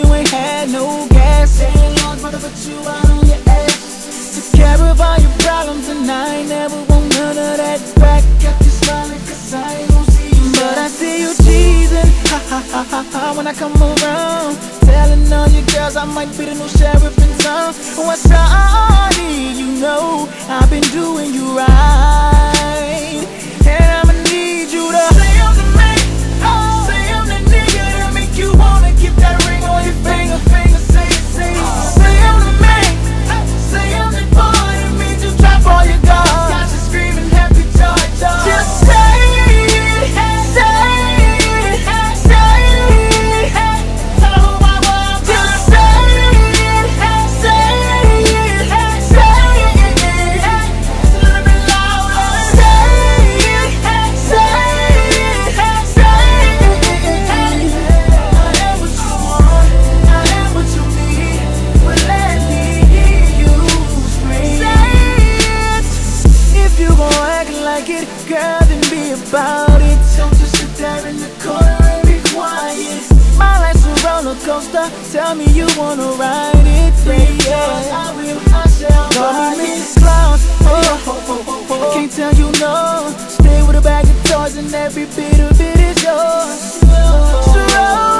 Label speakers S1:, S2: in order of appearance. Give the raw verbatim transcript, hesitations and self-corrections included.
S1: you ain't had no gas. Saying Lord, brother, but you out on your ass. Took care of all your problems and I ain't never want none of that back. Got you smiling cause I ain't gon' see you, but I see you cheesing, ha ha ha ha ha, when I come around. Telling all your girls I might be the new sheriff in town. What's up, you know I've been doing you right, and I'ma need you to say I'm the man, oh, say I'm the nigga that make you wanna keep that ring on your finger, finger, say it, say it. Say I'm the man, say I'm the boy that made you drop all your guards. Got you screaming happy joy, joy. Just say it, say it, say it. Tell her who I was. Just say it, say it, say it. It's a little bit louder. Say it, say it, say it. I am what you want, I am what you need, but let me hear you scream. Say it. If you gon' act like it, girl, then be about it. Don't just sit there in the corner and be quiet. My life's a roller coaster, tell me you wanna ride it, yeah, yeah. I will, I shall. Call me Missus Claus, oh, I can't tell you no. Stay with a bag of toys and every bit of it is yours. So